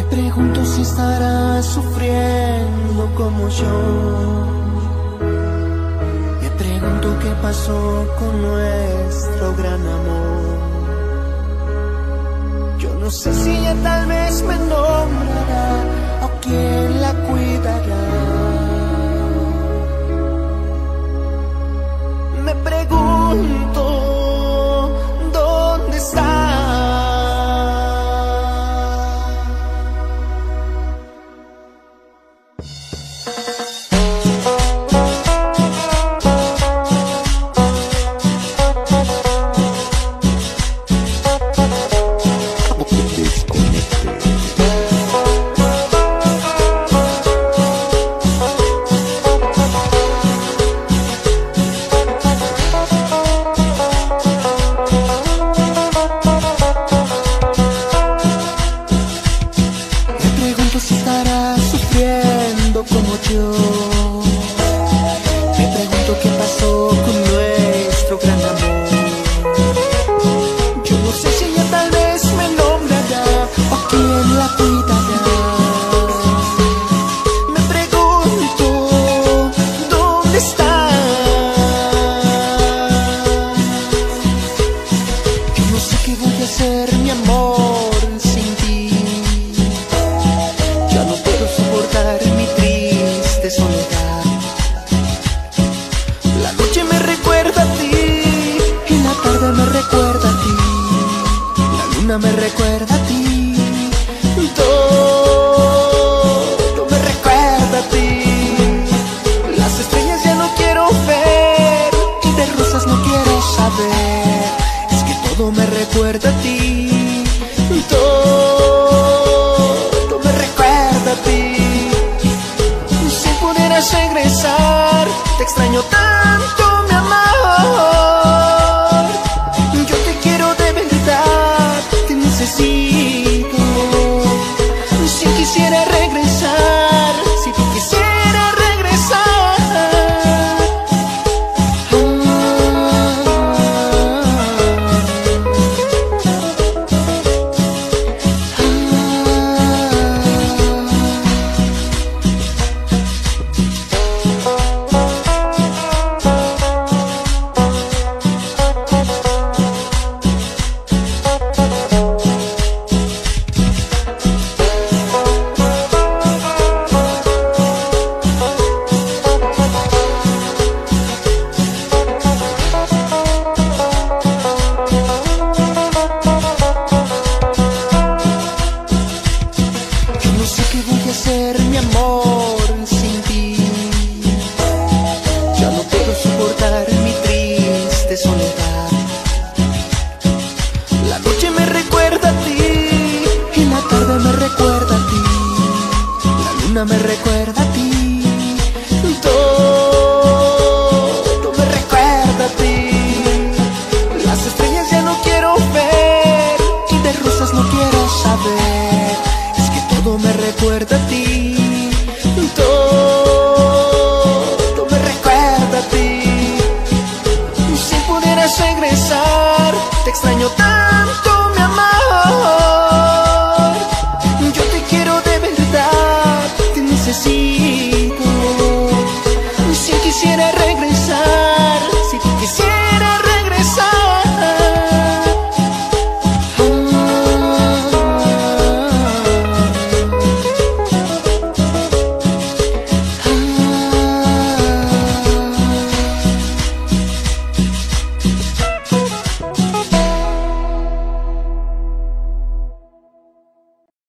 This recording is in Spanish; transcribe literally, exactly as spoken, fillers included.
pregunto si estarás sufriendo como yo. Me pregunto qué pasó con nuestro gran amor. Yo no sé si ella tal vez me nombrará o quién la cuidará. Me pregunto dónde está. Si estarás sufriendo como yo. Me pregunto qué pasó con nuestro gran amor. Yo no sé si ella tal vez me nombrará o quién la cuidará. Me pregunto dónde está. Yo no sé qué voy a hacer, mi amor, sin ti. Ya no puedo soportar mi triste soledad. La noche me recuerda a ti y la tarde me recuerda a ti. La luna me recuerda a ti. Todo me recuerda a ti. Las estrellas ya no quiero ver y de rosas no quiero saber. Es que todo me recuerda a ti. Todo me recuerda a ti. Si pudieras regresar, te extraño tanto, mi amor. Yo te quiero de verdad, te necesito. Si quisiera regresar, si tú quisieras regresar. Mi amor, sin ti. Ya no puedo soportar mi triste soledad. La noche me recuerda a ti y la tarde me recuerda a ti. La luna me recuerda a ti. Todo me recuerda a ti. Las estrellas ya no quiero ver y de rosas no quiero saber. Es que todo me recuerda a ti. Todo me recuerda a ti. Si pudieras regresar, te extraño tanto.